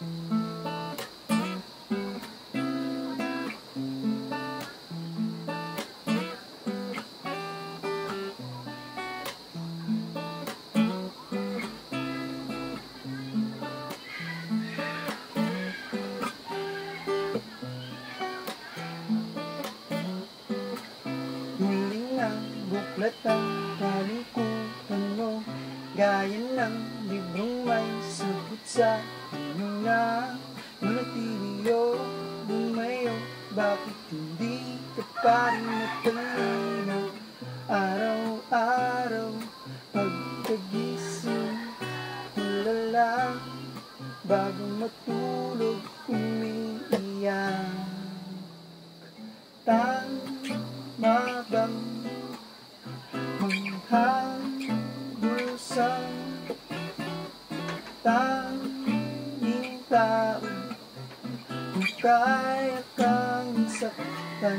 Huling ang buklat ang kalungkutan mo, gaya ng librong may sagot sa inyo na manatili o lumayo. Bakit hindi ka pa rin matalino? Araw-araw pagkagising, tulala bago matulog, umiiyak. Tama bang manghabol sa tanging tao kung kaya kang saktan?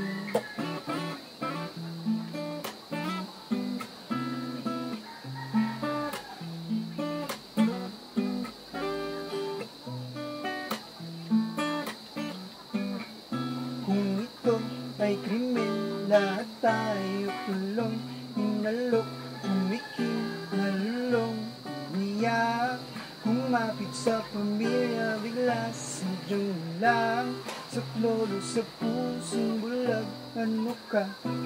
Kung ito ay krimen, lahat tayo kulong, inalok, umikim, nalulong, umiyak. Kumapit sa pamilya, bigla sadyang lang, sa klolo, sa pusong bulag, ano ka?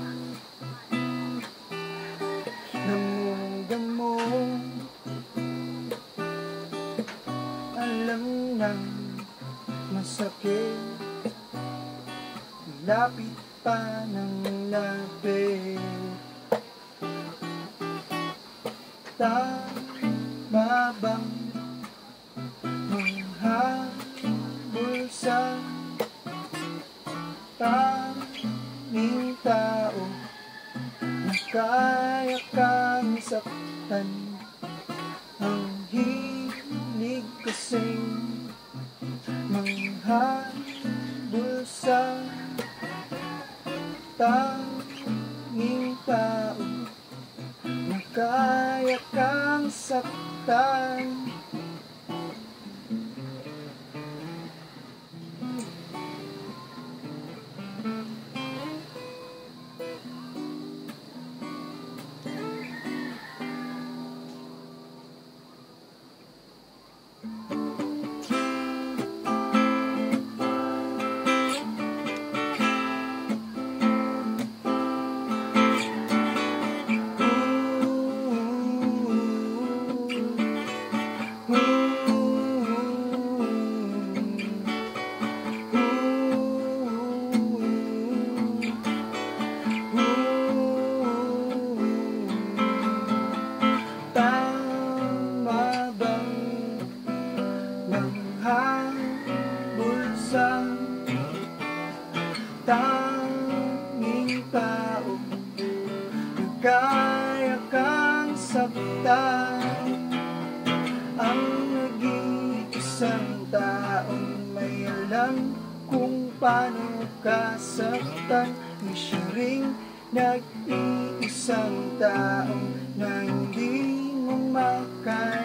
Namumdamo, alam nang masakit, lapit pa ng lapit. Tama bang manghabol sa tanging tao na kaya kang saktan? Ang hilig kasing manghabol sa tanging tao na kaya kang saktan. Tama bang manghabol sa tanging tao na kaya kang saktan? Ang nag-iisang taong may alam kung paano ka saktan, di siya ring nag-iisang taong na hindi mo makaya